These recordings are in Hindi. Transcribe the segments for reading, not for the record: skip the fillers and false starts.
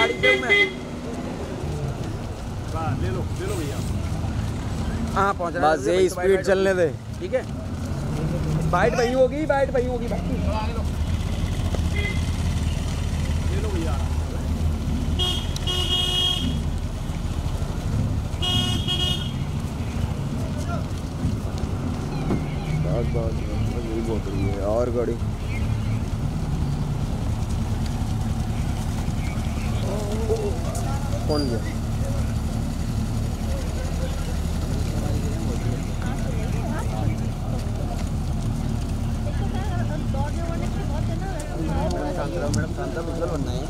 गाड़ी पे हूँ मैं। ले लो भैया। हाँ पहुँच रहा है, बस यही स्पीड चलने दे। ठीक है, बाइट वहीं होगी, बाइट वहीं होगी बाकी। ले लो भैया। बस यही बहुत रही है और गाड़ी। कौन गया? मैडम शांता बिल्कुल बनना है।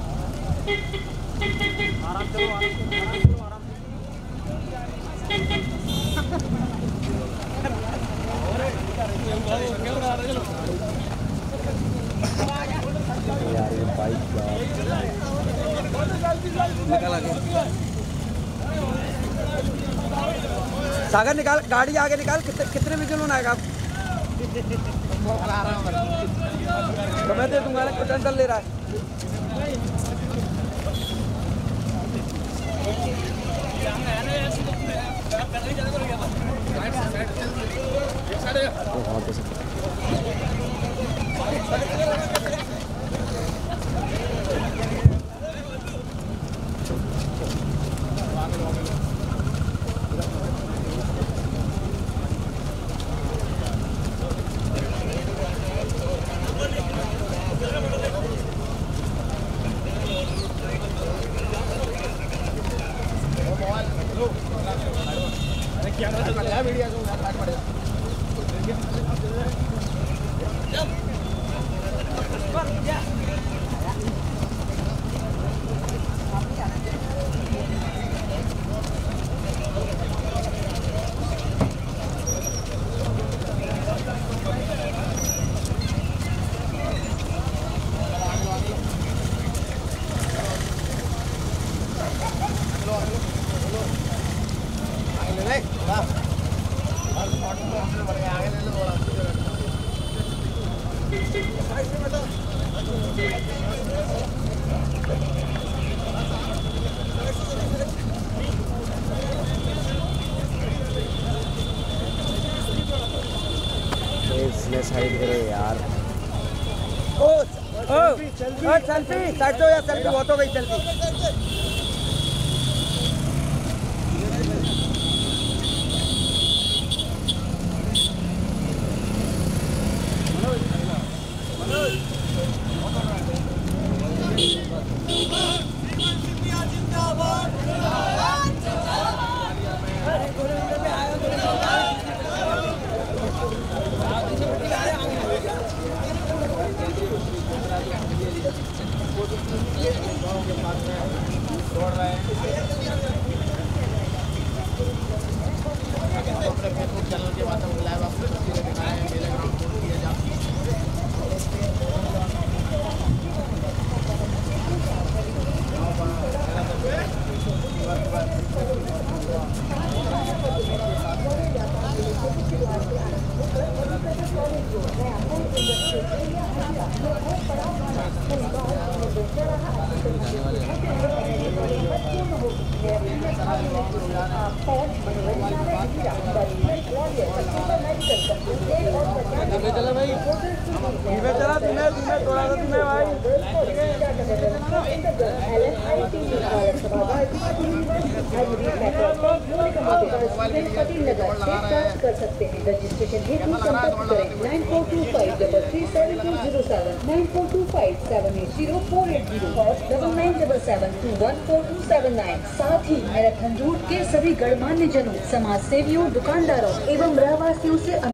आराम चलो, आराम यार ये बाइक निकल आगे, सागर निकाल, गाड़ी आगे निकाल। कितने में जुनून आएगा? तो मैं दे दूंगा, पोटेंशियल ले रहा है। साइड करो यार। सेल्फी साइड दो यार, सेल्फी बहुत हो गई सेल्फी। चला धीमे थोड़ा सा धीमे भाई। कर सकते हैं। रजिस्ट्रेशन हेतु संपर्क करें 9425337207 9425780480 और 9977214279। साथ ही मैराथन रूट के सभी गणमान्य जनों, समाज सेवियों, दुकानदारों एवं रहवासियों से